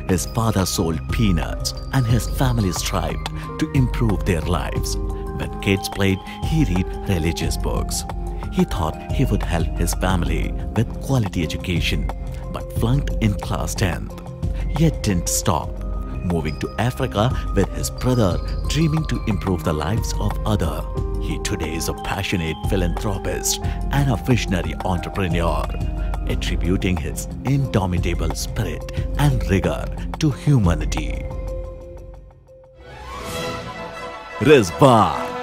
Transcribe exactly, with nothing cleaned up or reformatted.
his father sold peanuts and his family strived to improve their lives. When kids played, he read religious books. He thought he would help his family with quality education, but flunked in class tenth. Yet didn't stop, moving to Africa with his brother, dreaming to improve the lives of others. He today is a passionate philanthropist and a visionary entrepreneur, attributing his indomitable spirit and rigor to humanity. Rizwan